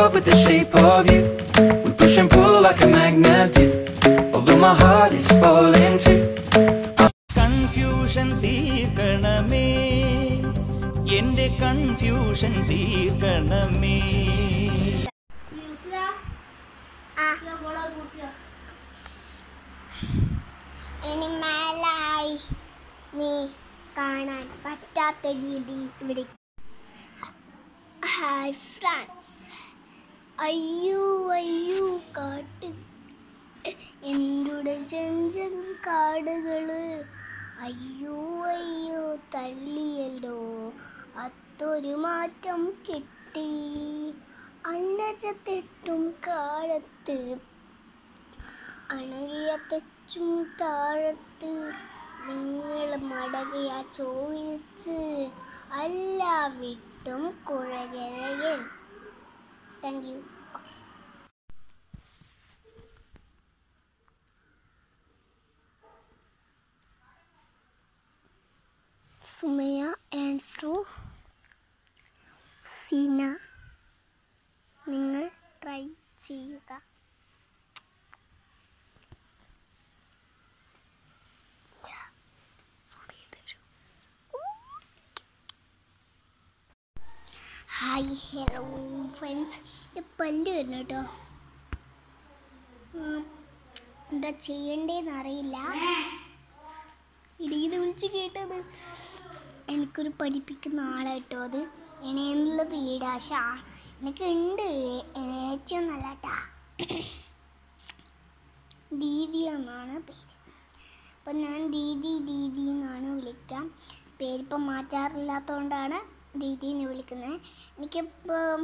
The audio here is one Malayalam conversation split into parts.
love with the shape of you. We push and pull like a magnet do. Although my heart is falling too. Confusion തീർക്കണമേ, എന്റെ confusion തീർക്കണമേ. ഇനി മേലായി നീ കാണാൻ പറ്റാത്ത രീതി ഇവിടെ. ഹായ് ഫ്രണ്ട്സ്, അയ്യോ കാട്ട് എൻ്റെ ചെഞ്ചൻ കാടുകള് അയ്യോ തല്ലിയല്ലോ, അത്തൊരു മാറ്റം കിട്ടി. അന്നച്ചത്തെട്ടും കാലത്ത് അണകിയ തെച്ചും താഴത്ത് നിങ്ങൾ മടകിയ ചോദിച്ച് അല്ല വിട്ടും കുഴകരയൻ. Thank you. Sumaya Andrew, Seena, നിങ്ങൾ ട്രൈ ചെയ്യുക. ഹായ് ഹലോ ഫ്രണ്ട്സ്, എൻ്റെ പല്ല് വരുന്നു കേട്ടോ. എന്താ ചെയ്യണ്ടേന്ന് അറിയില്ല. ഇടയിൽ വിളിച്ച് കേട്ടത് എനിക്കൊരു പഠിപ്പിക്കുന്ന ആളാട്ടോ. അത് എന്നെന്നുള്ളത് ഈടാശ എനിക്കുണ്ട്. ഏറ്റവും നല്ല കേട്ടാ ദീദി എന്നാണ് പേര്. അപ്പം ഞാൻ ദീദി എന്നാണ് വിളിക്കാം. പേരിപ്പം മാറ്റാറില്ലാത്തതുകൊണ്ടാണ് ദീദീനെ വിളിക്കുന്നത്. എനിക്കിപ്പോൾ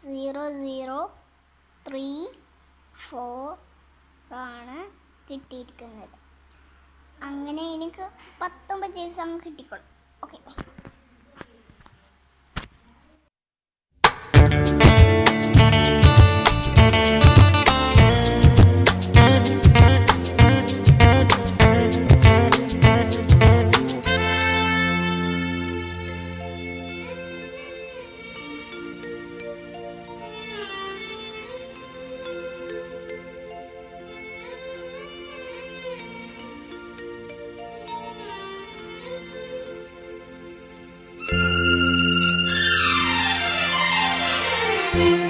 003 ആണ് കിട്ടിയിരിക്കുന്നത്. അങ്ങനെ എനിക്ക് 19 ദിവസം കിട്ടിക്കോളും. Okay bye. Thank you.